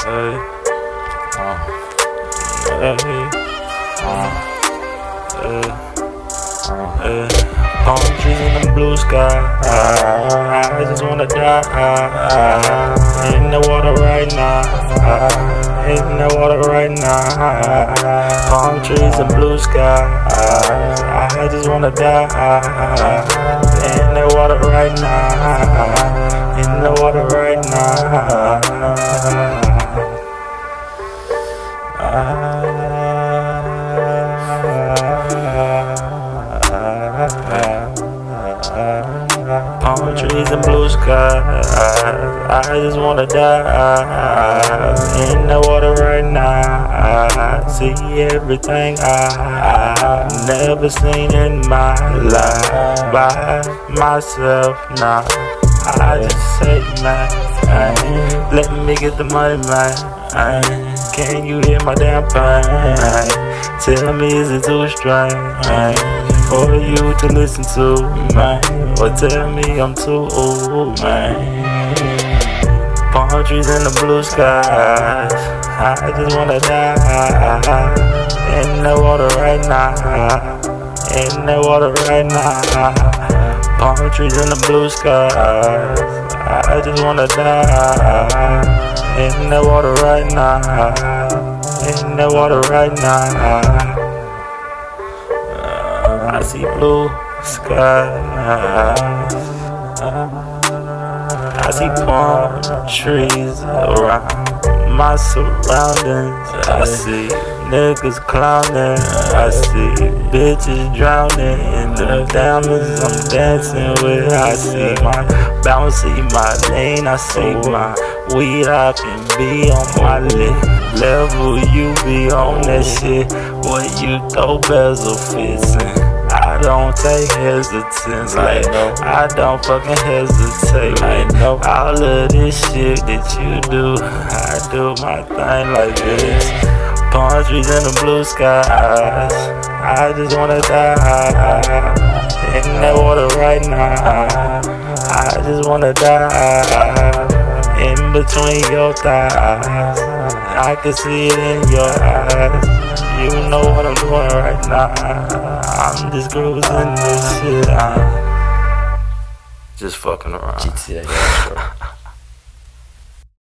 Hey, palm trees in the blue sky. I just wanna die in the water right now. In the water right now. Palm trees and blue sky. I just wanna die in the water right now. In the water right now. Palm trees and blue skies. I just wanna die in the water right now. See everything I've never seen in my life by myself now. I just say, man, let me get the money, man. Can you hear my damn pain? Tell me, is it too strange for you to listen to, man? Or tell me I'm too old, man? Palm trees in the blue skies. I just wanna die in the water right now. In the water right now. Palm trees in the blue skies. I just wanna die in the water right now. In the water right now. I see blue skies. I see palm trees around my surroundings. I see niggas clowning. I see bitches drowning in the diamonds I'm dancing with. I see my bouncy, my lane. I see my weed. I can be on my level. You be on that shit. What you throw bezel fits in. I don't take hesitance, like I don't fucking hesitate. All of this shit that you do, I do my thing like this. Palm trees in the blue skies. I just wanna die in that water right now. I just wanna die in between your thighs. I can see it in your eyes. You know what I'm doing right now. I'm just cruising this shit. I'm just fucking around. GTA.